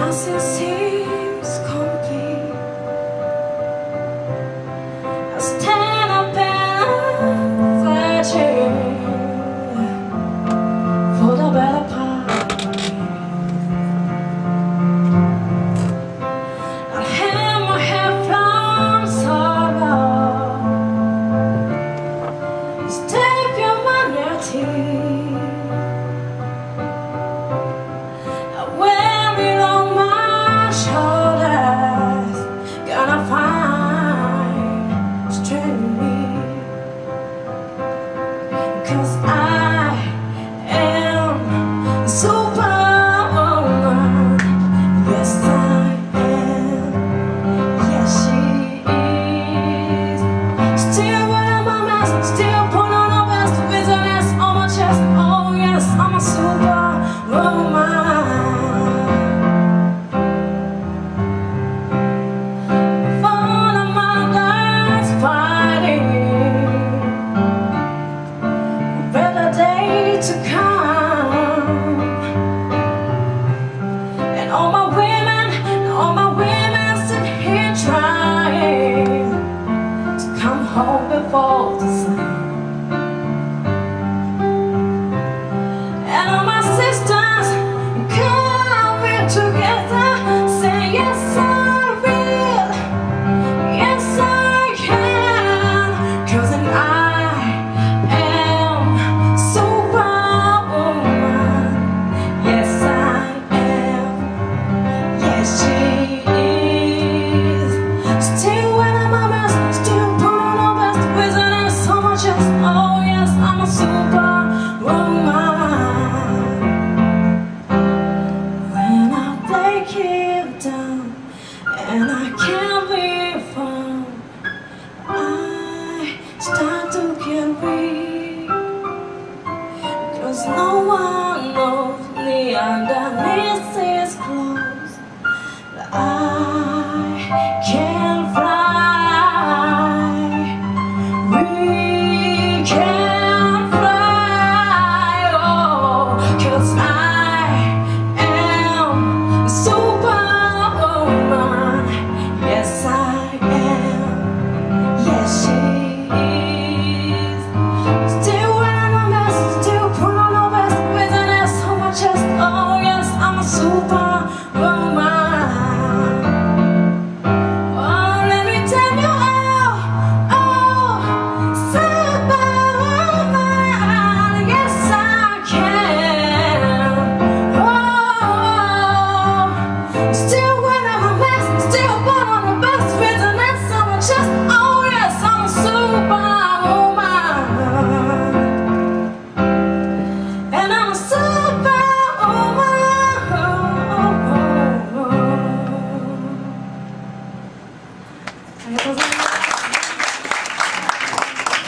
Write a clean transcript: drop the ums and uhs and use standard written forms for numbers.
nothing seems complete. I stand up and searching for the better part of me. I hang my head from sorrow, stay humanity. I wear it on my shoulders, gonna find strength in me, 'cause I am Superwoman. Yes, I am. Yes, she is. Still wearing my mask, still putting on a vest with an S on my chest. Oh yes, I'm a Superwoman. Fun of my life fighting, better day to come. And all my women sit here trying to come home before the sun. And all my sisters coming together, say yes I will, yes I can, 'cause I am Superwoman. Yes I am. Yes she is. Still wearing my mask, still putting on a vest with an S on my chest. Oh yes, I'm a Superwoman. When I break it down and I can't be